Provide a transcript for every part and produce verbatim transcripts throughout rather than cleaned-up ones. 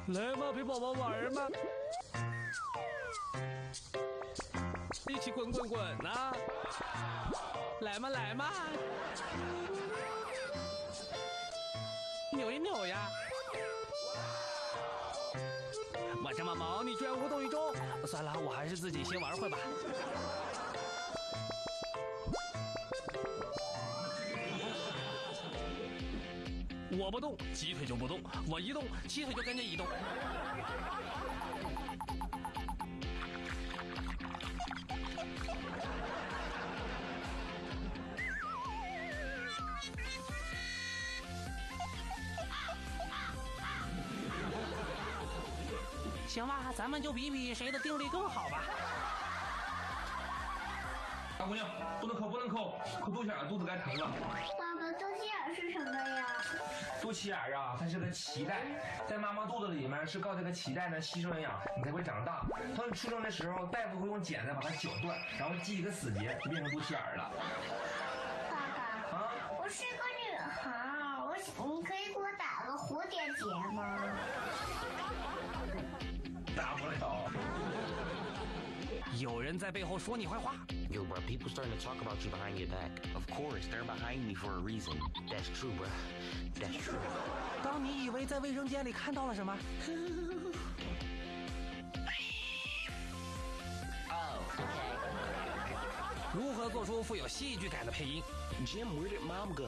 来嘛，陪宝宝玩嘛，一起滚滚滚呐、啊！来嘛来嘛，扭一扭呀！我这么萌，你居然无动于衷？算了，我还是自己先玩会吧。我不动，鸡腿就不动；我一动，鸡腿就跟着移动。行吧，咱们就比比谁的定力更好吧。 大姑娘，不能抠，不能抠，抠肚脐眼，肚子该疼了。 爸爸，肚脐眼是什么呀？ 肚脐眼啊，它是个脐带，在妈妈肚子里面是靠这个脐带呢吸收营养，你才会长大。当你出生的时候，大夫会用剪子把它绞断，然后系一个死结，就变成肚脐眼了。 爸爸，啊，我是个女孩，我你可以给我打个蝴蝶结吗？ 打不了。 有人在背后说你坏话。 Yo, bro, people starting to talk about you behind your back. Of course, they're behind me for a reason. That's true, bro. That's true. 当你以为在卫生间里看到了什么 Oh, okay. 如何做出富有戏剧感的配音 Jim, where did mom go?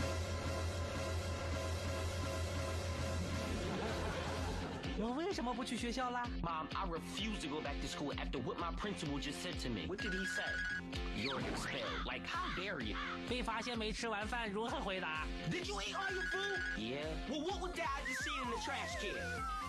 我为什么不去学校啦 Mom, I refuse to go back to school after what my principal just said to me. What did he say? You're expelled. Like, how dare you? 被发现没吃完饭，如何回答 Did you eat all your food? Yeah. Well, what was Dad just seeing in the trash can?